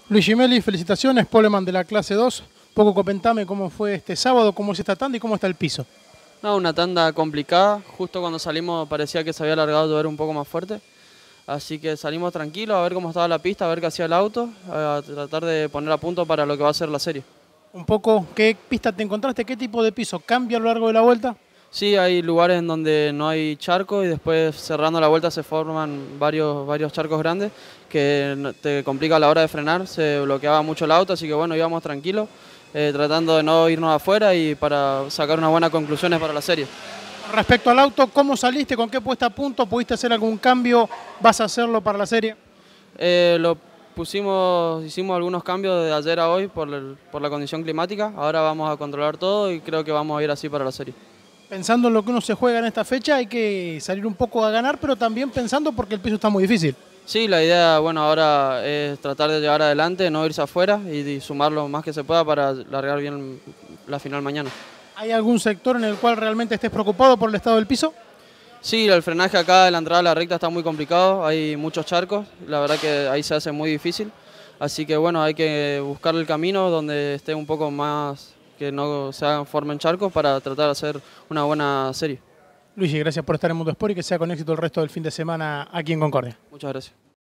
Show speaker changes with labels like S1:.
S1: Luis Gimelli, felicitaciones, poleman de la clase 2. Poco comentame cómo fue este sábado, cómo es esta tanda y cómo está el piso.
S2: No, una tanda complicada. Justo cuando salimos parecía que se había alargado a llover un poco más fuerte. Así que salimos tranquilos a ver cómo estaba la pista, a ver qué hacía el auto, a tratar de poner a punto para lo que va a ser la serie.
S1: Un poco, ¿qué pista te encontraste? ¿Qué tipo de piso? ¿Cambia a lo largo de la vuelta?
S2: Sí, hay lugares en donde no hay charco y después cerrando la vuelta se forman varios charcos grandes que te complica a la hora de frenar, se bloqueaba mucho el auto, así que bueno, íbamos tranquilos, tratando de no irnos afuera y para sacar unas buenas conclusiones para la serie.
S1: Respecto al auto, ¿cómo saliste? ¿Con qué puesta a punto? ¿Pudiste hacer algún cambio? ¿Vas a hacerlo para la serie?
S2: Hicimos algunos cambios de ayer a hoy por la condición climática, ahora vamos a controlar todo y creo que vamos a ir así para la serie.
S1: Pensando en lo que uno se juega en esta fecha, hay que salir un poco a ganar, pero también pensando porque el piso está muy difícil.
S2: Sí, la idea, bueno, ahora es tratar de llevar adelante, no irse afuera y sumar lo más que se pueda para largar bien la final mañana.
S1: ¿Hay algún sector en el cual realmente estés preocupado por el estado del piso?
S2: Sí, el frenaje acá de la entrada a la recta está muy complicado, hay muchos charcos, la verdad que ahí se hace muy difícil. Así que bueno, hay que buscar el camino donde esté un poco más, que no se formen charcos para tratar de hacer una buena serie.
S1: Luigi, gracias por estar en Mundo Sport y que sea con éxito el resto del fin de semana aquí en Concordia.
S2: Muchas gracias.